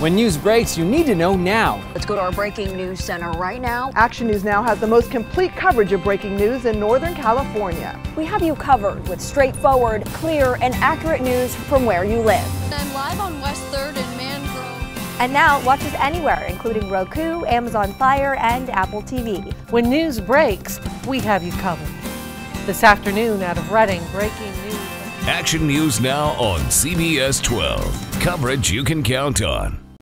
When news breaks, you need to know now. Let's go to our breaking news center right now. Action News Now has the most complete coverage of breaking news in Northern California. We have you covered with straightforward, clear, and accurate news from where you live. I'm live on West 3rd and Mangrove. And now, watch us anywhere, including Roku, Amazon Fire, and Apple TV. When news breaks, we have you covered. This afternoon out of Redding, breaking news. Action News Now on CBS 12. Coverage you can count on.